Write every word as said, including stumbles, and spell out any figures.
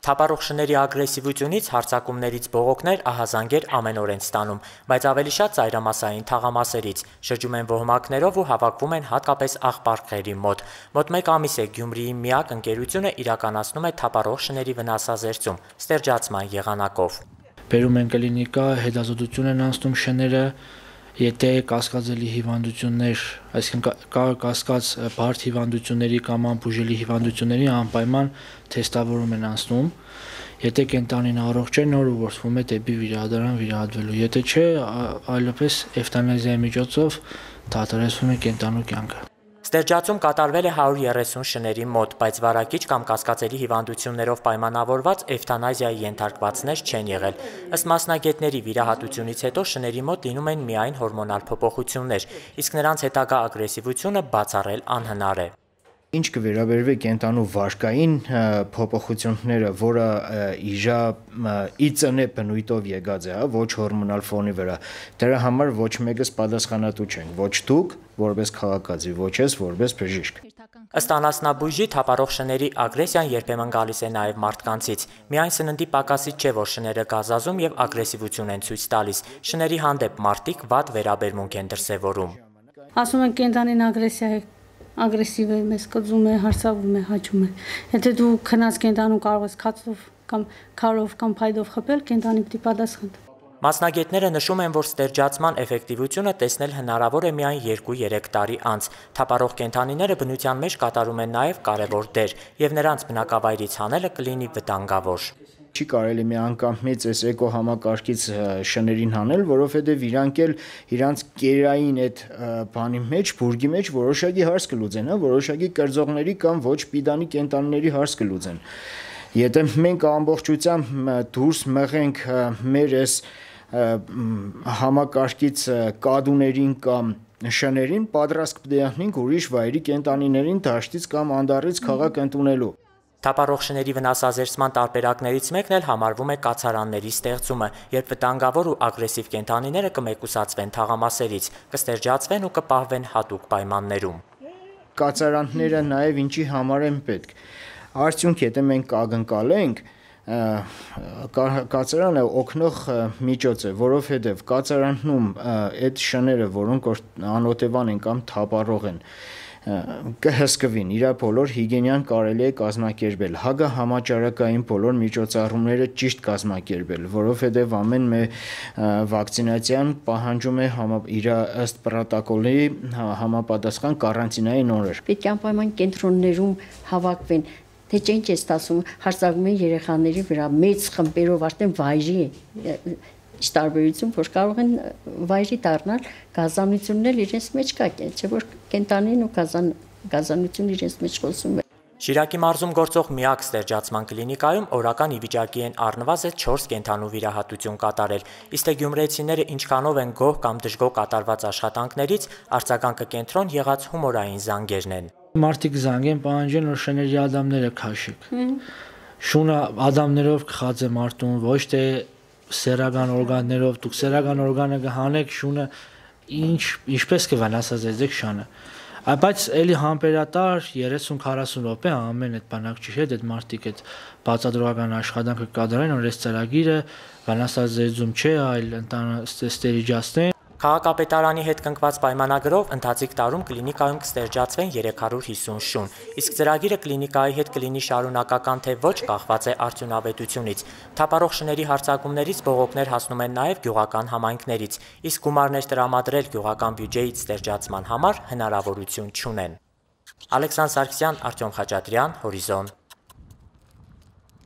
Թափառող շների ագրեսիվությունից, հարձակումներից բողոքներ ահազանգեր ամեն օր են ստանում, բայց ավելի շատ ծայրամասային թաղամասերից, շրջում են ոհմակներով ու հավաքվում են հատկապես աղբարկղերի մոտ։ Մոտ մեկ ամիս է Գյումրիի միակ ընկերությունը իրականացնում է թափառող շների վնասազերծում, ստերջացման եղանակով։ Բերում են կլինիկա, հետազոտություն են անցնում շները, եթե կասկածելի հիվանդություններ, այսինքն կա կասկած բարդ հիվանդությունների կամ անբուժելի հիվանդությունների անպայման թեստավորում են անցնում, եթե կենտանին առողջ է, նոր ուղղորդվում է դեպի վիրահատարան վիրահատվելու, եթե չէ, այլապես էվտանազիայի միջոցով դադարեցվում է կենտանու կյանքը։ Ստերջացում կատարվել է հարյուր երեսուն շների մոտ, բայց վարակիչ կամ կասկածելի հիվանդություններով պայմանավորված էվտանազիայի ենթարկվածներ չեն եղել։ Ըստ մասնագետների, վիրահատությունից հետո շների մոտ լինում են միայն հորմոնալ փոփոխություններ, իսկ նրանց հետագա ագրեսիվությունը բացառել անհնար է։ Ինչ կվերաբերվի կենտանու վարկային փոփոխությունները, որը իժա իծնե բնույթով եկած է, ոչ հորմոնալ ֆոնի վրա, դրա համար ոչ մեկս պատասխանատու չենք, ոչ դուք որպես քաղաքացի, ոչ ես որպես բժիշկ։ Ըստ անասնաբույժի, թափառող շների ագրեսիան երբեմն գալիս է նաև մարդկանցից։ Միայն սննդի պակասից չէ, որ շները գազազում եւ ագրեսիվություն են ցույց տալիս։ Շների հանդեպ մարդիկ վատ վերաբերմունք են դրսևորում։ Ասում են կենտանին ագրեսիա է, ագրեսիվ է, մեզ կծում է, հարցավում է, հաճում է։ Եթե դու քնած կենտանու կարող ես քացով կամ քարով կամ փայդով խփել, կենտանին պիտի պատասխան։ Մասնագետները նշում են, որ ստերջացման էֆեկտիվությունը տեսնել հնարավոր է միայն երկու-երեք տարի անց։ Թափառող կենդանիները բնության մեջ կատարում են նաև կարևոր դեր, եւ նրանց բնակավայրից հանելը կլինի վտանգավոր։ Չի կարելի մի անգամ մեծ էս էկո համակարգից շներին հանել, որովհետև իրանք էլ իրանց կերային այդ բանի մեջ, բուրգի մեջ որոշակի հարց կլուծեն, հա, որոշակի կրծողների կամ ոչ պիդանի կենտանիների հարց կլուծեն։ Եթե մենք ամբողջությամբ դուրս մղենք մեր այս համակարգից կադուներին կամ շներին, պատրաստ կդեհնենք ուրիշ վայրի կենտանիներին դաշտից կամ անդառից քաղաք ընդունելու։ Թափառող շների վնասազերծման տարբերակներից մեկն էլ համարվում է կացարանների ստեղծումը, երբ վտանգավոր ու ագրեսիվ կենդանիները կմեկուսացվեն թաղամասերից, կստերջացվեն ու կպահվեն հատուկ պայմաններում։ Կացարանները նաև ինչի համար են պետք։ Արդյունք, եթե մենք կակնկալենք, կացարանը օգնող միջոց է, որովհետև կացարանում այդ շները, որոնք անօթևան են կամ թափառող են, կհսկվին, իր բոլոր հիգիենան կարելի է կազմակերպել, հագա համաճարակային բոլոր միջոցառումները ճիշտ կազմակերպել, որովհետև ամեն մի վակցինացիան պահանջում է իր ըստ պրոտոկոլի համապատասխան կարանտինային օրեր։ Պետք է անպայման կենտրոններում հավաքվեն, թե չէ ինչ է ասում, հարձակվում են երեխաների վրա, մեծ խմբերով արդեն վայրի Ինչ տարբերություն, որ կարող են վայրի դառնալ, գազանությունն էլ իրենց մեջ կա, չէ՞ որ կենտանին ու գազան գազանությունը իրենց մեջ խոսում է։ Շիրակի մարզում գործող միակ ստերջացման կլինիկայում օրական ի վիճակի են առնվազն չորս կենդանու վիրահատություն կատարել, իսկ թե գյումրեցիները ինչքանով են գոհ կամ դժգոհ կատարված աշխատանքներից, արձագանքը կենտրոն եղած հումորային զանգերն են։ Մարդիկ զանգեն, պահանջեն, որ շների ադամները քաշեք։ Շունը ադամներով կխած է մարդուն, ոչ թե սերական օրգաններով, դուք սերական օրգանը կհանեք, շունը ինչ ինչպես կվնասազերծեք շանը։ Բայց էլի համբերատար երեսուն-քառասուն րոպե ամեն այդ բանակ չի հետ, այդ մարդիկ այդ բացատրողական աշխատանքը կատարեն, որ այս ծրագիրը վնասազերծում չէ, այլ ստերիջացնեն։ Քաղաքապետարանի հետ կնքված պայմանագրով ընթացիկ տարում կլինիկայում կստերջացվեն երեք հարյուր հիսուն շուն, իսկ ծրագիրը կլինիկայի հետ կլինի շարունակական թե ոչ կախված է արդյունավետությունից։ Թափառող շների հարձակումներից բողոքներ հասնում են նաև գյուղական համայնքներից, իսկ գումարներ տրամադրել գյուղական բյուջեից ստերջացման համար հնարավորություն չունեն։ Ալեքսանդր Սարգսյան, Արտյոմ Խաչատրյան, Հորիզոն։